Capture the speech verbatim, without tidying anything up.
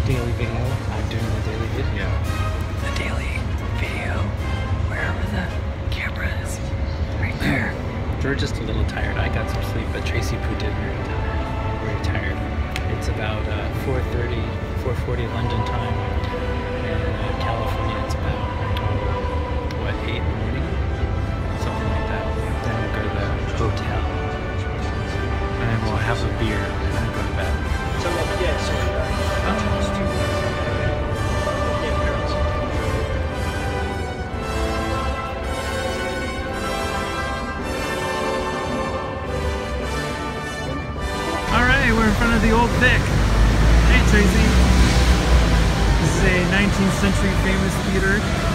daily video. I'm doing the daily video. The daily video. Wherever the camera is. Right there. We're just a little tired. I got some sleep, but Tracey Poo did very tired. Very tired. It's about uh, four thirty, four forty London time. And uh, California, it's about, what, eight in the morning? Something like that. Then we'll go to the hotel. And then we'll have a beer. And then go to bed. So, uh, yeah, so, uh, Oh. Alright, we're in front of the old Vic. Hey Tracey. This is a nineteenth century famous theater.